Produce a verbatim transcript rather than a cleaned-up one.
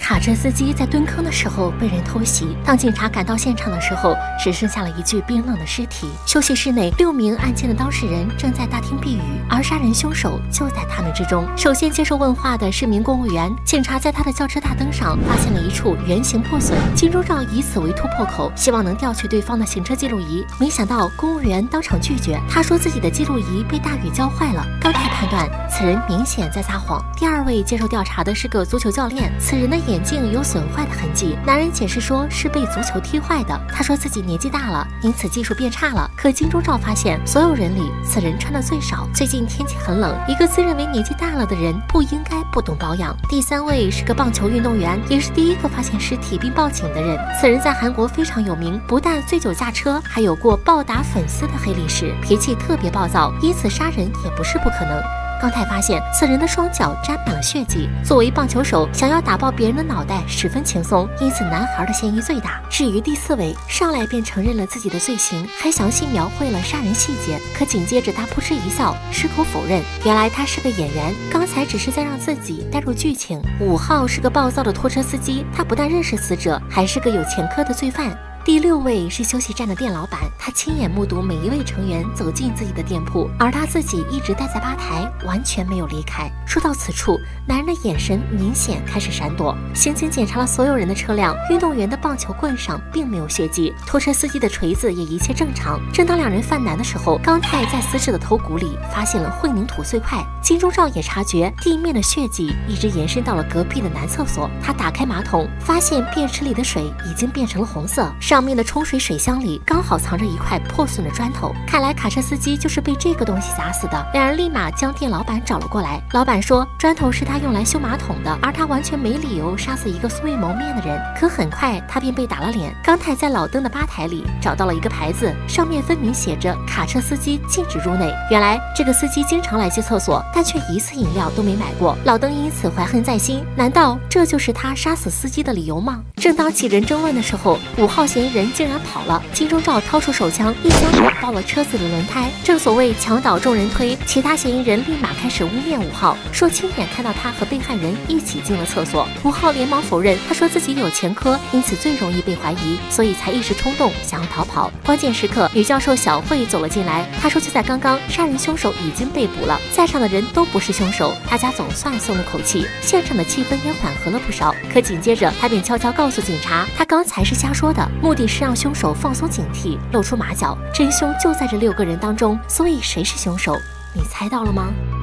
卡车司机在蹲坑的时候被人偷袭，当警察赶到现场的时候，只剩下了一具冰冷的尸体。休息室内，六名案件的当事人正在大厅避雨，而杀人凶手就在他们之中。首先接受问话的是名公务员，警察在他的轿车大灯上发现了一处圆形破损，金钟罩以此为突破口，希望能调取对方的行车记录仪。没想到公务员当场拒绝，他说自己的记录仪被大雨浇坏了。高泰判断此人明显在撒谎。第二位接受调查的是个足球教练，此人的眼镜有损坏的痕迹，男人解释说是被足球踢坏的。他说自己年纪大了，因此技术变差了。可金钟罩发现，所有人里此人穿的最少。最近天气很冷，一个自认为年纪大了的人不应该不懂保养。第三位是个棒球运动员，也是第一个发现尸体并报警的人。此人在韩国非常有名，不但醉酒驾车，还有过暴打粉丝的黑历史，脾气特别暴躁，因此杀人也不是不可能。高泰发现此人的双脚沾满了血迹，作为棒球手，想要打爆别人的脑袋十分轻松，因此男孩的嫌疑最大。至于第四位，上来便承认了自己的罪行，还详细描绘了杀人细节，可紧接着他扑哧一笑，矢口否认。原来他是个演员，刚才只是在让自己带入剧情。五号是个暴躁的拖车司机，他不但认识死者，还是个有前科的罪犯。第六位是休息站的店老板，他亲眼目睹每一位成员走进自己的店铺，而他自己一直待在吧台，完全没有离开。说到此处，男人的眼神明显开始闪躲。刑警检查了所有人的车辆，运动员的棒球棍上并没有血迹，拖车司机的锤子也一切正常。正当两人犯难的时候，高泰在死者的头骨里发现了混凝土碎块。金钟罩也察觉地面的血迹一直延伸到了隔壁的男厕所，他打开马桶，发现便池里的水已经变成了红色，上面的冲水水箱里刚好藏着一块破损的砖头，看来卡车司机就是被这个东西砸死的。两人立马将店老板找了过来，老板说砖头是他用来修马桶的，而他完全没理由杀死一个素未谋面的人。可很快他便被打了脸。刚泰在老登的吧台里找到了一个牌子，上面分明写着卡车司机禁止入内。原来这个司机经常来接厕所，但却一次饮料都没买过，老登因此怀恨在心。难道这就是他杀死司机的理由吗？正当几人争论的时候，五号嫌疑人竟然跑了。金钟罩掏出手枪，一枪打爆了车子的轮胎。正所谓墙倒众人推，其他嫌疑人立马开始污蔑五号，说亲眼看到他和被害人一起进了厕所。五号连忙否认，他说自己有前科，因此最容易被怀疑，所以才一时冲动想要逃跑。关键时刻，女教授小慧走了进来，她说就在刚刚，杀人凶手已经被捕了，在场的人都不是凶手，大家总算松了口气，现场的气氛也缓和了不少。可紧接着，他便悄悄告诉警察，他刚才是瞎说的，目的是让凶手放松警惕，露出马脚，真凶就在这六个人当中，所以谁是凶手？你猜到了吗？